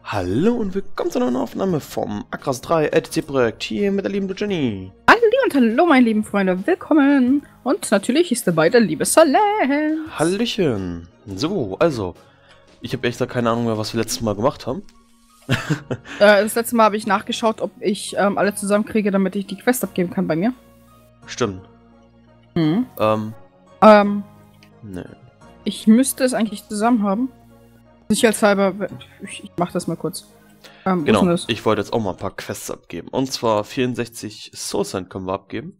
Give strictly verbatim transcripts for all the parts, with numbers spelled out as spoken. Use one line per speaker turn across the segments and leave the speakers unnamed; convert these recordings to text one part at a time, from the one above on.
Hallo und willkommen zu einer neuen Aufnahme vom Acras drei R T C-Projekt hier mit der lieben Jenny.
Hallo und hallo meine lieben Freunde, willkommen. Und natürlich ist dabei der liebe Saleh.
Hallöchen. So, also, ich habe echt da keine Ahnung mehr, was wir letztes Mal gemacht haben.
äh, das letzte Mal habe ich nachgeschaut, ob ich ähm, alle zusammenkriege, damit ich die Quest abgeben kann bei mir.
Stimmt.
Mhm.
Ähm,
Ähm,
ne.
ich müsste es eigentlich zusammen haben. Sicherheitshalber, ich, ich mach das mal kurz. Ähm,
Genau,
das?
ich wollte jetzt auch mal ein paar Quests abgeben. Und zwar vierundsechzig Soul Sand können wir abgeben.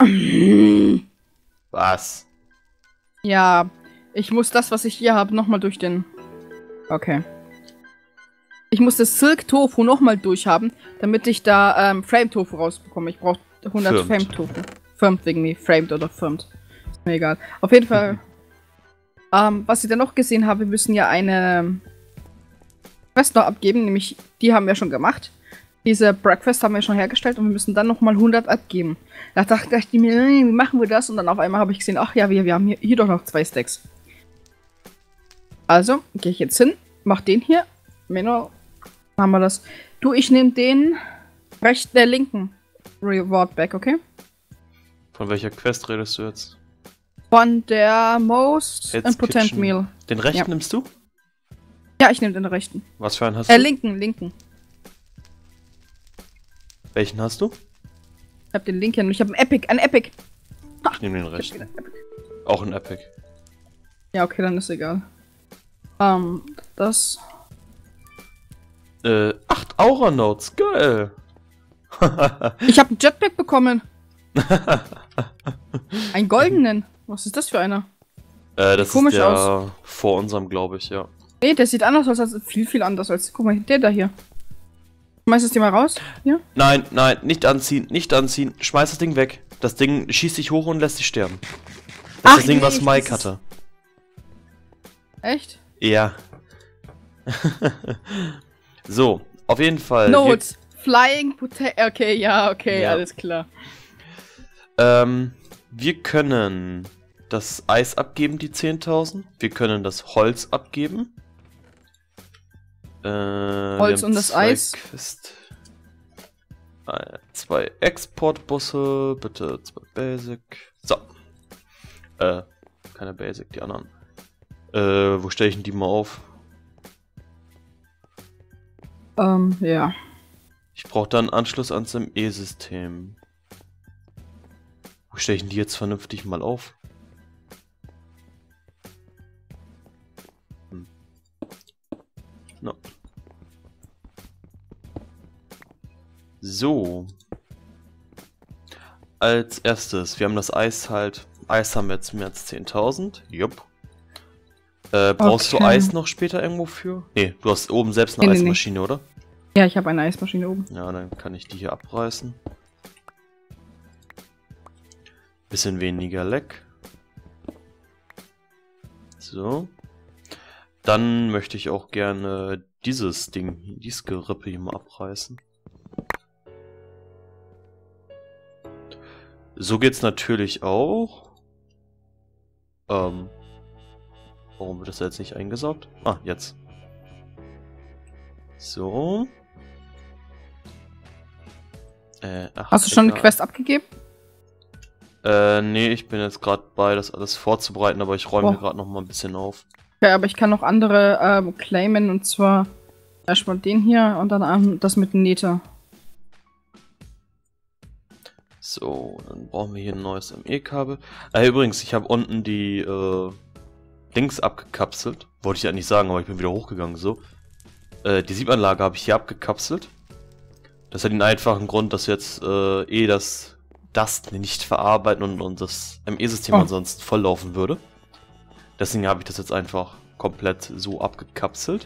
Was?
Ja, ich muss das, was ich hier habe, nochmal durch den... Okay. Ich muss das Silk Tofu nochmal durchhaben, damit ich da ähm, Frame Tofu rausbekomme. Ich brauche hundert Frame Tofu. Firmed wegen mir. Framed oder firmed. Ist mir egal. Auf jeden Fall... ähm, was ich dann noch gesehen habe, wir müssen ja eine Quest noch abgeben, nämlich die haben wir schon gemacht. Diese Breakfast haben wir schon hergestellt und wir müssen dann nochmal hundert abgeben. Da dachte ich mir, wie machen wir das? Und dann auf einmal habe ich gesehen, ach ja, wir, wir haben hier, hier doch noch zwei Stacks. Also, gehe ich jetzt hin, mach den hier. Menno, haben wir das. Du, ich nehme den rechten, der linken Reward back, okay?
Von welcher Quest redest du jetzt?
Von der Most
Hell's
Important
Kitchen.
Meal.
Den rechten
Ja.
nimmst du?
Ja, ich nehme den rechten.
Was für einen hast
Äh,
du?
linken, linken.
Welchen hast du?
Ich hab den linken. Ich hab einen Epic, ein Epic. Ha,
Ich nehme den
ich hab
rechten.
einen Epic.
Auch ein Epic.
Ja, okay, dann ist egal. Ähm, das.
Äh, acht Aura Notes, geil!
Ich habe einen Jetpack bekommen. Einen goldenen. Was ist das für einer?
Äh, das
Komisch
ist der
aus.
vor unserem, glaube ich, ja.
Nee, der sieht anders aus als viel, viel anders als. Guck mal, der da hier. Schmeiß das Ding mal raus. Hier.
Nein, nein, nicht anziehen, nicht anziehen. Schmeiß das Ding weg. Das Ding schießt sich hoch und lässt sich sterben. Das
Ach,
ist das Ding,
nee,
was
ich-
Mike
das ist-
hatte.
Echt?
Ja. So, auf jeden Fall.
Notes. Flying Potato. Okay, ja, okay,
Ja.
alles klar.
Wir, ähm, wir können das Eis abgeben, die zehntausend. Wir können das Holz abgeben. Äh,
Holz
wir haben
und das
zwei
Eis.
Quest, äh, zwei Exportbusse, bitte zwei Basic. So. Äh, keine Basic, die anderen. Äh, wo stelle ich denn die mal auf?
Ähm, ja.
Ich brauche dann Anschluss ans M E-System. Wo stelle ich denn die jetzt vernünftig mal auf? Hm. No. So. Als erstes, wir haben das Eis halt. Eis haben wir jetzt mehr als zehntausend. Jupp. Äh, brauchst
Okay.
du Eis noch später irgendwo für? Nee, du hast oben selbst eine
Nee, nee, nee.
Eismaschine, oder?
Ja, ich habe eine Eismaschine oben.
Ja, dann kann ich die hier abreißen. Bisschen weniger Leck. So. Dann möchte ich auch gerne dieses Ding, dieses Gerippe hier mal abreißen. So geht's natürlich auch. Ähm. Warum wird das jetzt nicht eingesaugt? Ah, jetzt. So. Äh, ach,
Hast du schon eine
egal.
Quest abgegeben?
Äh, nee, ich bin jetzt gerade bei, das alles vorzubereiten, aber ich räume
Oh.
hier gerade noch mal ein bisschen auf.
Ja, aber ich kann noch andere ähm, claimen und zwar erstmal den hier und dann ähm, das mit dem Nether.
So, dann brauchen wir hier ein neues M E-Kabel. Ah, übrigens, ich habe unten die äh, Dings abgekapselt. Wollte ich eigentlich sagen, aber ich bin wieder hochgegangen, so. Äh, die Siebanlage habe ich hier abgekapselt. Das hat den einfachen Grund, dass jetzt äh, eh das Dust nicht verarbeiten und, und das M E-System
Oh.
ansonsten volllaufen würde. Deswegen habe ich das jetzt einfach komplett so abgekapselt.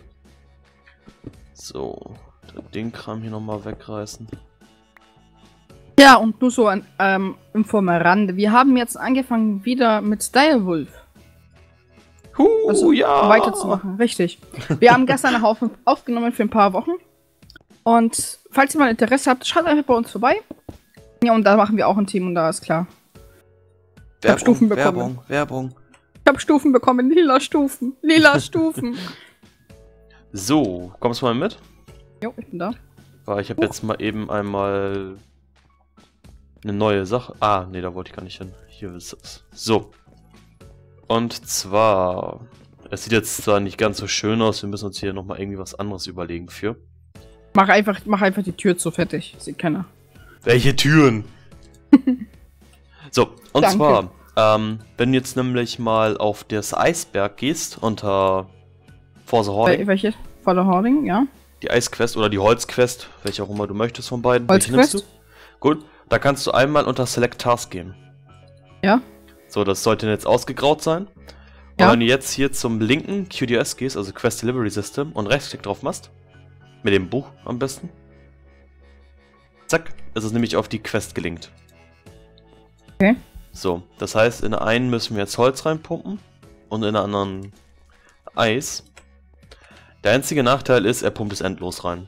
So, den Kram hier nochmal wegreißen.
Ja, und nur so ein ähm, Info am Rande. Wir haben jetzt angefangen wieder mit Direwolf.
Huh,
Also
ja!
weiterzumachen, richtig. Wir haben gestern einen Haufen aufgenommen für ein paar Wochen. Und falls ihr mal Interesse habt, schaut einfach bei uns vorbei. Ja, und da machen wir auch ein Team und da ist klar. Ich hab Stufen bekommen.
Werbung, Werbung.
Ich habe Stufen bekommen, lila Stufen. Lila Stufen.
So, kommst du mal mit?
Jo, ich bin da.
Weil ich habe uh. jetzt mal eben einmal eine neue Sache. Ah, nee, da wollte ich gar nicht hin. Hier ist es. So. Und zwar, es sieht jetzt zwar nicht ganz so schön aus, wir müssen uns hier nochmal irgendwie was anderes überlegen für.
Mach einfach, mach einfach die Tür zu, fertig. Sieht keiner.
Welche Türen? So, und
Danke.
zwar, ähm, wenn du jetzt nämlich mal auf das Eisberg gehst, unter For the Hoarding.
Welche? For the Hoarding, ja.
Die Eisquest oder die Holzquest, welche auch immer du möchtest von beiden.
Holzquest?
Gut, da kannst du einmal unter Select Task gehen.
Ja.
So, das sollte jetzt ausgegraut sein. Und
ja.
wenn du jetzt hier zum linken Q D S gehst, also Quest Delivery System, und Rechtsklick drauf machst, mit dem Buch am besten, zack, ist es nämlich auf die Quest gelinkt.
Okay.
So, das heißt, in der einen müssen wir jetzt Holz reinpumpen und in der anderen Eis. Der einzige Nachteil ist, er pumpt es endlos rein.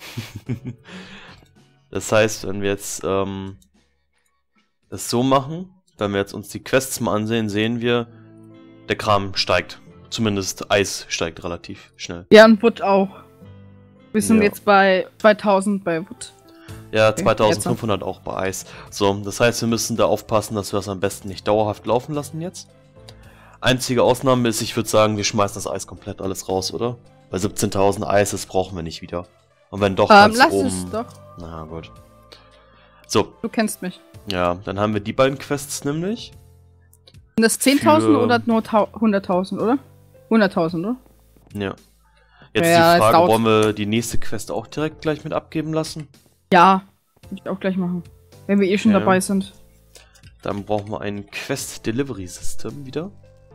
Das heißt, wenn wir jetzt ähm, das so machen, wenn wir jetzt uns die Quests mal ansehen, sehen wir, der Kram steigt. Zumindest Eis steigt relativ schnell.
Ja, und Wood auch. Wir sind
ja.
jetzt bei zweitausend bei Wood.
Ja, zweitausendfünfhundert auch bei Eis. So, das heißt, wir müssen da aufpassen, dass wir es am besten nicht dauerhaft laufen lassen jetzt. Einzige Ausnahme ist, ich würde sagen, wir schmeißen das Eis komplett alles raus, oder? Bei siebzehntausend Eis, das brauchen wir nicht wieder. Und wenn doch,
ähm,
kannst
lass
du oben...
es doch.
Na gut. So.
Du kennst mich.
Ja, dann haben wir die beiden Quests nämlich.
Sind das zehntausend
für...
oder nur hunderttausend, oder? hunderttausend, oder?
Ja. Jetzt
ja,
die Frage, wollen wir die nächste Quest auch direkt gleich mit abgeben lassen?
Ja, würde ich auch gleich machen. Wenn wir eh schon
ja.
dabei sind.
Dann brauchen wir ein Quest Delivery System wieder.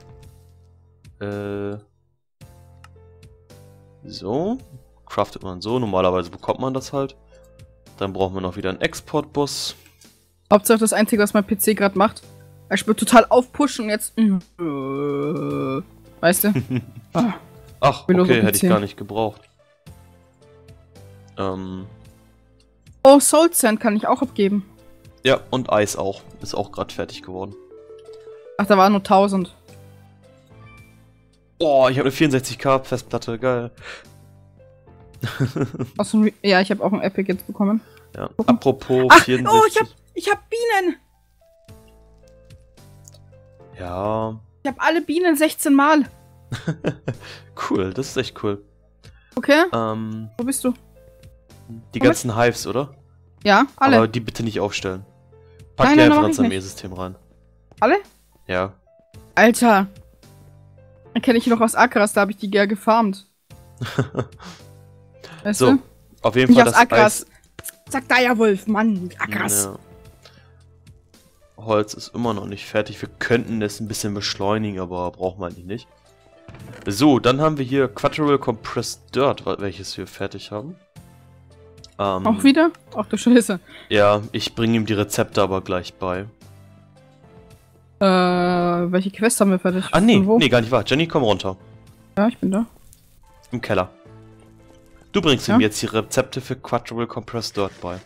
Äh... So, craftet man so, normalerweise bekommt man das halt. Dann brauchen wir noch wieder einen Exportbus.
Hauptsache das Einzige, was mein P C gerade macht. Er spielt total aufpushen und jetzt... Äh, weißt du? ah,
Ach, okay, hätte ich gar nicht gebraucht. Ähm...
Oh, Soul Sand kann ich auch abgeben.
Ja, und Eis auch. Ist auch gerade fertig geworden.
Ach, da waren nur tausend.
Boah, ich habe eine vierundsechzig K Festplatte, geil.
Ja, ich habe auch ein Epic jetzt bekommen.
Ja, apropos
Ach,
vierundsechzig.
Oh, ich hab, ich hab Bienen!
Ja.
Ich habe alle Bienen sechzehn Mal.
Cool, das ist echt cool.
Okay.
Ähm,
Wo bist du?
Die ganzen Hives, oder?
Ja, alle.
Aber die bitte nicht aufstellen. Pack
Nein,
die
nein,
einfach
mach
ins
ich nicht.
Armeesystem rein.
Alle?
Ja.
Alter. Dann kenne ich noch aus Akras, da habe ich die gern gefarmt. Weißt
So,
du?
auf jeden
Nicht
Fall
aus
das
Akras.
Eis.
Sag da ja Wolf, Mann, Akras.
Ja. Holz ist immer noch nicht fertig. Wir könnten es ein bisschen beschleunigen, aber brauchen wir eigentlich nicht. So, dann haben wir hier Quadruple Compressed Dirt, welches wir fertig haben. Ähm,
Auch wieder? Ach du Scheiße.
Ja, ich bringe ihm die Rezepte aber gleich bei.
Äh, welche Quest haben wir fertig?
Ah, nee,
Wo?
nee, gar nicht wahr. Jenny, komm runter.
Ja, ich bin da.
Im Keller. Du bringst
Ja?
ihm jetzt die Rezepte für Quadruple Compressed Dirt bei.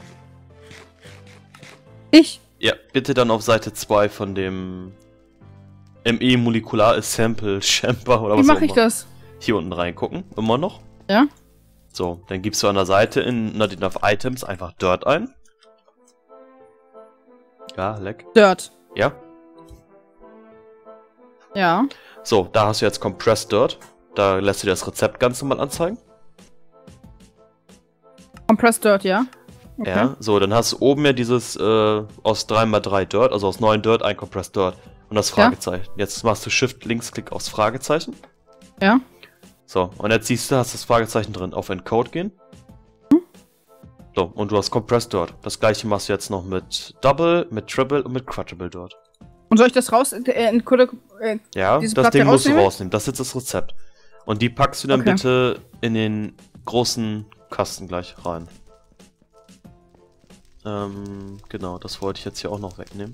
Ich?
Ja, bitte dann auf Seite zwei von dem M E Molekular Sample Chamber oder
Wie
was auch
mache ich
immer.
das?
Hier unten reingucken, immer noch.
Ja?
So, dann gibst du an der Seite in Not Enough Items einfach Dirt ein. Ja, leck.
Dirt.
Ja.
Ja.
So, da hast du jetzt Compressed Dirt. Da lässt du dir das Rezept ganz normal anzeigen.
Compressed Dirt, ja. Okay.
Ja, so, dann hast du oben ja dieses äh, aus drei mal drei Dirt, also aus neun Dirt ein Compressed Dirt. Und das Fragezeichen. Ja. Jetzt machst du Shift, Linksklick aufs Fragezeichen.
Ja.
So, und jetzt siehst du, hast das Fragezeichen drin. Auf Encode gehen.
Hm?
So, und du hast Compressed Dirt. Das gleiche machst du jetzt noch mit Double, mit Triple und mit Quadruple Dirt.
Und soll ich das raus... Äh, in, äh,
Ja,
dieses
das
Blatt
Ding
hier
musst du
rausnehmen?
rausnehmen. Das ist jetzt das Rezept. Und die packst du dann
Okay.
bitte in den großen Kasten gleich rein. Ähm, genau, das wollte ich jetzt hier auch noch wegnehmen.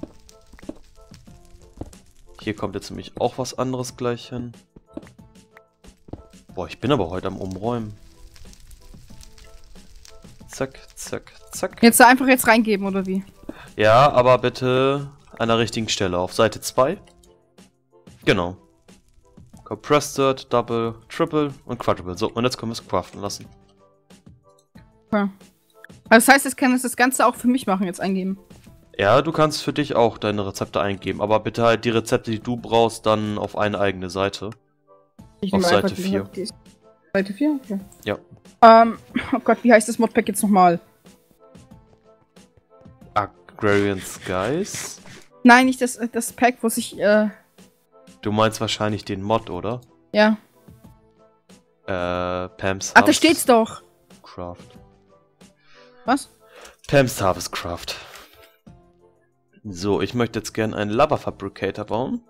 Hier kommt jetzt nämlich auch was anderes gleich hin. Boah, ich bin aber heute am Umräumen. Zack, zack, zack.
Jetzt da einfach jetzt reingeben, oder wie?
Ja, aber bitte an der richtigen Stelle. Auf Seite zwei. Genau. Compressed Dirt, Double, Triple und Quadruple. So, und jetzt können wir es craften lassen.
Okay. Also das heißt, ich kann das Ganze auch für mich machen, jetzt eingeben.
Ja, du kannst für dich auch deine Rezepte eingeben, aber bitte halt die Rezepte, die du brauchst, dann auf eine eigene Seite.
Ich
Auf
nehme
Seite
einfach die-
vier.
die- Seite vier? Okay.
Ja.
Ähm, oh Gott, wie heißt das Modpack jetzt nochmal?
Agrarian Skies?
Nein, nicht das, das Pack, wo sich, äh,
Du meinst wahrscheinlich den Mod, oder?
ja.
Äh, Pam's
Ach, da steht's doch.
Craft.
Was?
Pam's Harvest Craft. So, ich möchte jetzt gerne einen Lava Fabricator bauen.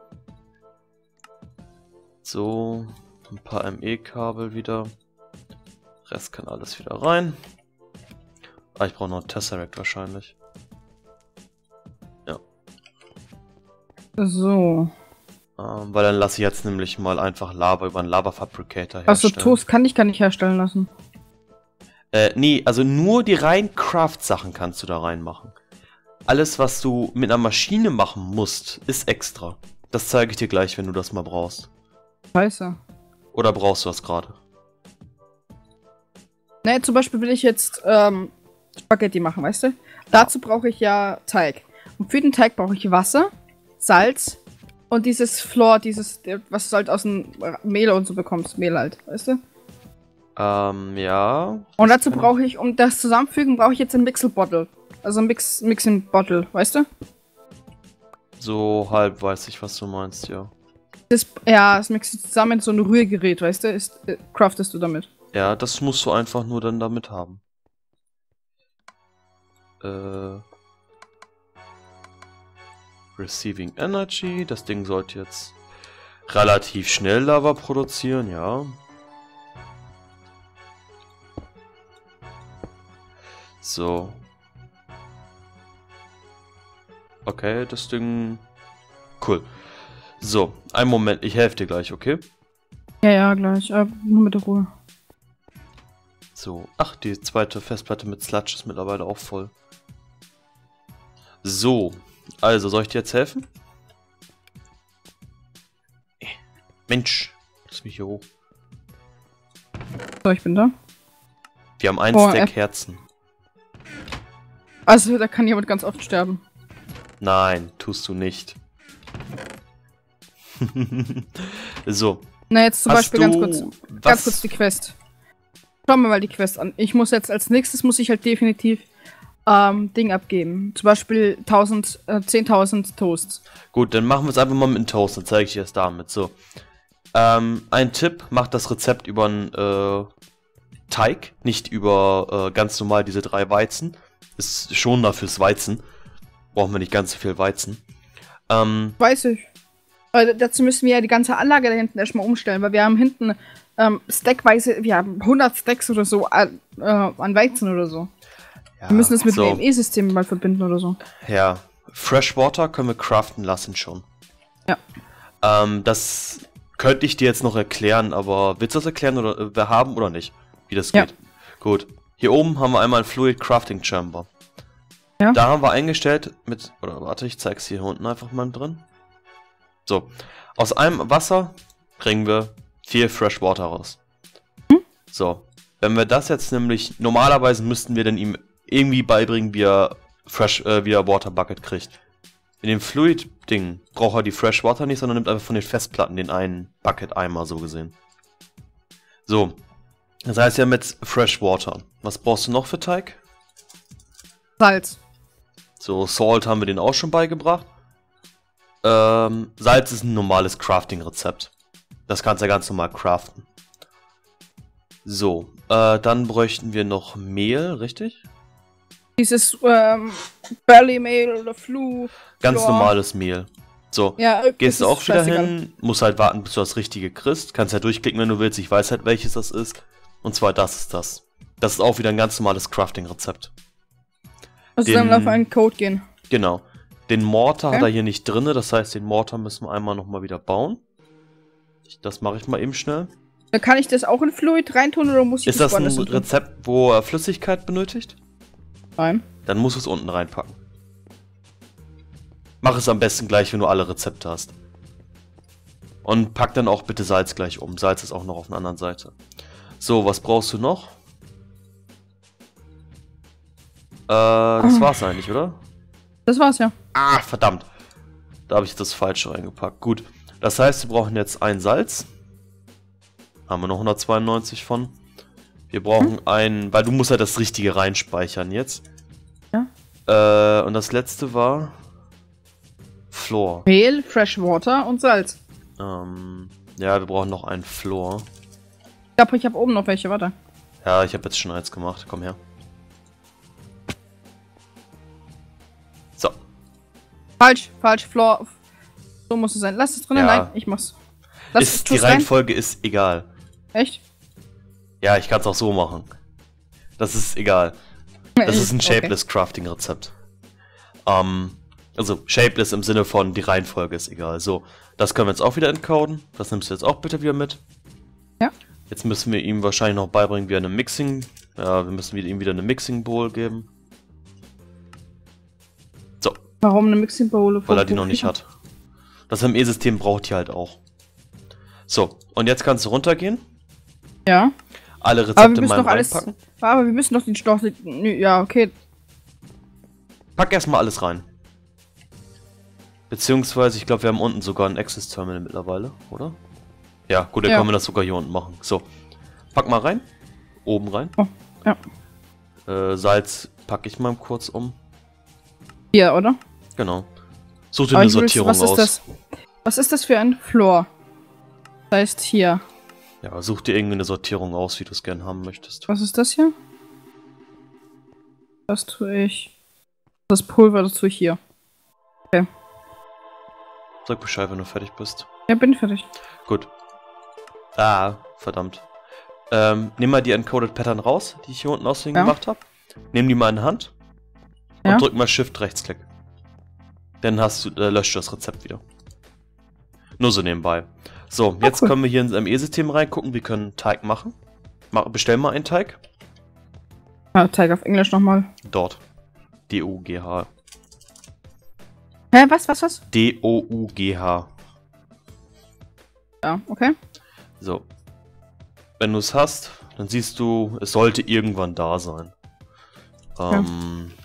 So, ein paar M E-Kabel wieder. Rest kann alles wieder rein. Ah, ich brauche noch einen Tesseract wahrscheinlich. Ja.
So.
Ähm, weil dann lasse ich jetzt nämlich mal einfach Lava über einen Lava Fabricator
Achso,
herstellen.
Toast kann ich gar nicht herstellen lassen.
Äh, nee, also nur die rein Craft-Sachen kannst du da reinmachen. Alles, was du mit einer Maschine machen musst, ist extra. Das zeige ich dir gleich, wenn du das mal brauchst.
Scheiße.
Oder brauchst du das gerade?
Ne, zum Beispiel will ich jetzt ähm, Spaghetti machen, weißt du? Dazu brauche ich ja Teig. Und für den Teig brauche ich Wasser, Salz und dieses Flour, dieses, was du halt aus dem Mehl und so bekommst. Mehl halt, weißt du?
Ähm, ja.
Und dazu brauche ich, um das zusammenfügen, brauche ich jetzt ein Mixel-Bottle. Also ein Mix, Mixing-Bottle, weißt du?
So halb weiß ich, was du meinst, ja.
Das, ja, das mixt du zusammen in so ein Rührgerät, weißt du? Ist, äh, craftest du damit.
Ja, das musst du einfach nur dann damit haben. Äh. Receiving Energy. Das Ding sollte jetzt relativ schnell Lava produzieren, ja. So. Okay, das Ding... Cool. So, einen Moment, ich helfe dir gleich, okay?
Ja, ja, gleich. Äh, nur mit der Ruhe.
So, ach, die zweite Festplatte mit Sludge ist mittlerweile auch voll. So, also, soll ich dir jetzt helfen? Mensch, lass mich hier hoch.
So, ich bin da.
Wir haben ein
Oh,
Stack
äh.
Herzen.
Also, da kann jemand ganz oft sterben.
Nein, tust du nicht. So.
Na, jetzt zum
Hast
Beispiel
du
ganz kurz.
was?
Ganz kurz die Quest. Schauen wir mal die Quest an. Ich muss jetzt als nächstes, muss ich halt definitiv ähm, Ding abgeben. Zum Beispiel tausend, äh, zehntausend Toasts.
Gut, dann machen wir es einfach mal mit dem Toast, dann zeige ich dir das damit. So. Ähm, ein Tipp, macht das Rezept über einen äh, Teig, nicht über äh, ganz normal diese drei Weizen. Ist schon dafür fürs Weizen. Brauchen wir nicht ganz so viel Weizen. Ähm,
Weiß ich. Aber dazu müssen wir ja die ganze Anlage da hinten erstmal umstellen, weil wir haben hinten ähm, stackweise, wir haben hundert Stacks oder so an, äh, an Weizen oder so.
ja,
Wir müssen das mit
so.
dem E M E-System mal verbinden oder so.
Ja, Freshwater können wir craften lassen schon.
Ja.
Ähm, das könnte ich dir jetzt noch erklären, aber willst du das erklären oder äh, wir haben oder nicht? Wie das
Ja.
geht? Gut. Hier oben haben wir einmal ein Fluid Crafting Chamber.
Ja.
Da haben wir eingestellt mit, oder warte, ich zeig's hier unten einfach mal drin. So, aus einem Wasser kriegen wir vier Freshwater raus.
Hm?
So, wenn wir das jetzt nämlich, normalerweise müssten wir dann ihm irgendwie beibringen, wie er Fresh, äh, wie er Water Bucket kriegt. In dem Fluid-Ding braucht er die Freshwater nicht, sondern nimmt einfach von den Festplatten den einen Bucket-Eimer, so gesehen. So, das heißt ja mit Freshwater. Was brauchst du noch für Teig?
Salz.
So, Salt haben wir den auch schon beigebracht. Ähm, Salz ist ein normales Crafting-Rezept. Das kannst du ja ganz normal craften. So, äh, dann bräuchten wir noch Mehl, richtig?
Dieses ähm, Barley Mehl oder Flu.
Ganz
Flour.
normales Mehl. So,
Ja, äh,
gehst
das
du
ist
auch wieder
scheißegal.
hin, musst halt warten, bis du das Richtige kriegst. Kannst ja durchklicken, wenn du willst. Ich weiß halt, welches das ist. Und zwar das ist das. Das ist auch wieder ein ganz normales Crafting-Rezept.
Also
Den-
dann auf einen Code gehen.
Genau. Den Mortar
Okay.
hat er hier nicht drin, das heißt, den Mortar müssen wir einmal nochmal wieder bauen. Ich- Das mache ich mal eben schnell.
Dann kann ich das auch in Fluid reintun oder muss ich
Ist das ein
woanders hin tun?
Rezept, wo er Flüssigkeit benötigt?
Nein.
Dann musst du es unten reinpacken. Mach es am besten gleich, wenn du alle Rezepte hast. Und pack dann auch bitte Salz gleich um. Salz ist auch noch auf der anderen Seite. So, was brauchst du noch? das war's eigentlich, oder?
Das war's, ja.
Ah, verdammt. Da habe ich das Falsche reingepackt. Gut. Das heißt, wir brauchen jetzt ein Salz. Haben wir noch hundertzweiundneunzig von. Wir brauchen hm? ein... Weil du musst halt das Richtige reinspeichern jetzt.
Ja.
Äh, und das letzte war... Floor.
Mehl, Freshwater und Salz.
Ähm, ja, wir brauchen noch einen Floor.
Ich glaube, ich habe oben noch welche, warte.
Ja, ich habe jetzt schon eins gemacht. Komm her. So.
Falsch, falsch, Floor. So muss es sein. Lass es drin.
Ja.
Nein, ich muss. Lass
ist, die Reihenfolge rein. Ist egal.
Echt?
Ja, ich kann es auch so machen. Das ist egal. Das ist ein Shapeless okay. Crafting Rezept. Ähm, also Shapeless im Sinne von die Reihenfolge ist egal. So, das können wir jetzt auch wieder encoden. Das nimmst du jetzt auch bitte wieder mit.
Ja.
Jetzt müssen wir ihm wahrscheinlich noch beibringen, wie eine Mixing. Ja, wir müssen ihm wieder eine Mixing Bowl geben. So.
Warum eine Mixing Bowl?
Weil er die noch nicht hat. Das M E-System braucht die halt auch. So, und jetzt kannst du runtergehen.
Ja.
Alle Rezepte mal reinpacken.
Aber wir müssen doch den Stoff... Ja, okay.
Pack erstmal alles rein. Beziehungsweise, ich glaube, wir haben unten sogar ein Access Terminal mittlerweile, oder? Ja, gut, dann ja. können wir das sogar hier unten machen. So, pack mal rein. Oben rein.
Oh, ja.
Äh, Salz packe ich mal kurz um.
Hier, oder?
Genau. Such dir eine Sortierung
was ist
aus.
Das? Was ist das für ein Floor? Das heißt hier.
Ja, such dir irgendwie eine Sortierung aus, wie du es gerne haben möchtest.
Was ist das hier? Das tue ich. Das Pulver, das tue ich hier. Okay.
Sag Bescheid, wenn du fertig bist.
Ja, bin fertig.
Gut. Ah, verdammt. Ähm, nimm mal die Encoded Pattern raus, die ich hier unten aussehen ja. gemacht habe. Nimm die mal in die Hand. Und ja. drück mal Shift Rechtsklick. Dann hast du, äh, löscht das Rezept wieder. Nur so nebenbei. So, jetzt oh, cool. können wir hier ins M E-System reingucken. Wir können Teig machen. Mach, bestell mal einen Teig.
Ja, Teig auf Englisch nochmal.
Dort. D O U G H.
Hä, was, was, was?
D O U G H.
Ja, okay.
So. Wenn du es hast, dann siehst du, es sollte irgendwann da sein. Ähm... Ja.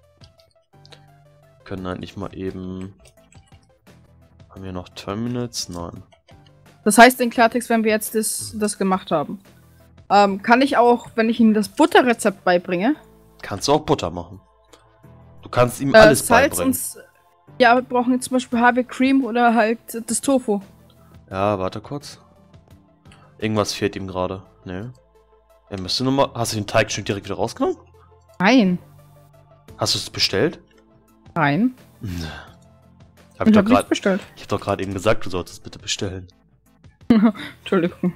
Können eigentlich mal eben... Haben wir noch Terminals? Nein.
Das heißt in Klartext, wenn wir jetzt das, das gemacht haben, ähm, kann ich auch, wenn ich ihm das Butterrezept beibringe...
Kannst du auch Butter machen. Du kannst ihm alles äh, Salz beibringen. Und,
ja, wir brauchen jetzt zum Beispiel Heavy Cream oder halt das Tofu.
Ja, warte kurz. Irgendwas fehlt ihm gerade. Ne. Er müsste nur mal... Hast du den Teig schon direkt wieder rausgenommen?
Nein.
Hast du es bestellt?
Nein.
Hab ich ich habe hab bestellt. Ich habe doch gerade eben gesagt, du solltest es bitte bestellen.
Entschuldigung.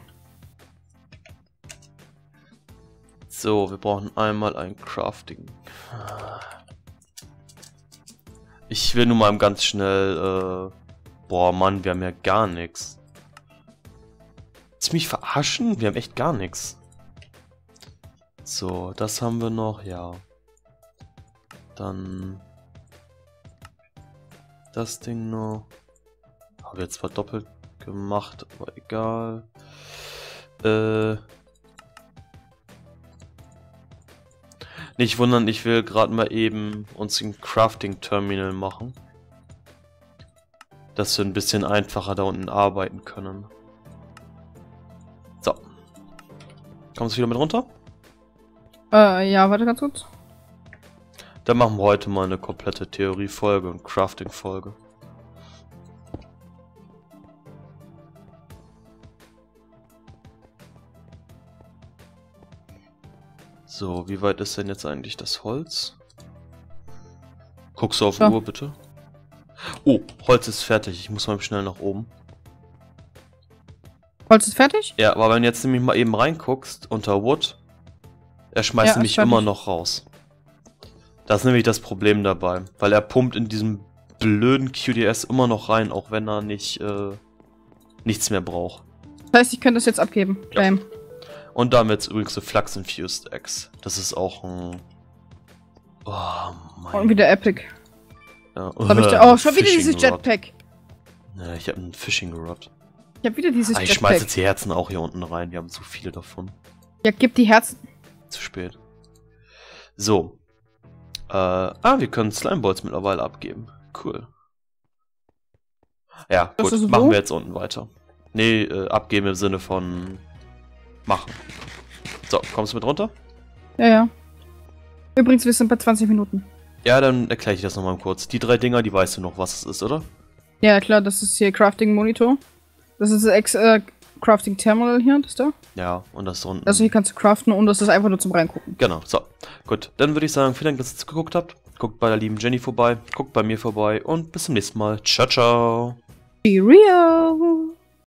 So, wir brauchen einmal ein Crafting. Ich will nur mal ganz schnell... Äh, boah, Mann, wir haben ja gar nichts. Willst du mich verarschen? Wir haben echt gar nichts. So, das haben wir noch, ja. Dann... Das Ding noch. Habe jetzt zwar doppelt gemacht, aber egal. Äh... Nicht wundern, ich will gerade mal eben uns ein Crafting Terminal machen. Dass wir ein bisschen einfacher da unten arbeiten können. So. Kommst du wieder mit runter?
Äh, ja, warte ganz kurz.
Dann machen wir heute mal eine komplette Theorie-Folge und Crafting-Folge. So, wie weit ist denn jetzt eigentlich das Holz? Guckst du auf die ja. Uhr, bitte? Oh, Holz ist fertig. Ich muss mal schnell nach oben.
Holz ist fertig?
Ja, aber wenn du jetzt nämlich mal eben reinguckst, unter Wood, er schmeißt ja, nämlich immer noch raus. Das ist nämlich das Problem dabei, weil er pumpt in diesem blöden Q D S immer noch rein, auch wenn er nicht, äh, nichts mehr braucht.
Das heißt, ich könnte das jetzt abgeben.
Ja. Und da haben wir jetzt übrigens so Flux Infused Eggs. Das ist auch ein... Oh, mein
Und wieder Epic.
Ja.
Hab ich da... Oh, schon wieder dieses Jetpack.
Ja, ich habe einen Fishing Rod.
Ich habe wieder dieses
ah, ich Jetpack. Ich schmeiße jetzt die Herzen auch hier unten rein. Wir haben zu viele davon.
Ja, gib die Herzen.
Zu spät. So. Äh, ah, wir können Slimeballs mittlerweile abgeben. Cool. Ja,
Das
gut,
ist
machen
wo?
wir jetzt unten weiter. Nee, äh, abgeben im Sinne von machen. So, kommst du mit runter?
Ja, ja. Übrigens, wir sind bei zwanzig Minuten.
Ja, dann erkläre ich das nochmal kurz. Die drei Dinger, die weißt du noch, was es ist, oder?
Ja, klar, das ist hier Crafting Monitor. Das ist das Ex äh, Crafting Terminal hier, das da.
Ja, und das unten.
Also hier kannst du craften und das ist einfach nur zum Reingucken.
Genau, so. Gut, dann würde ich sagen, vielen Dank, dass ihr jetzt geguckt habt. Guckt bei der lieben Jenny vorbei, guckt bei mir vorbei und bis zum nächsten Mal. Ciao, ciao.
Cheerio!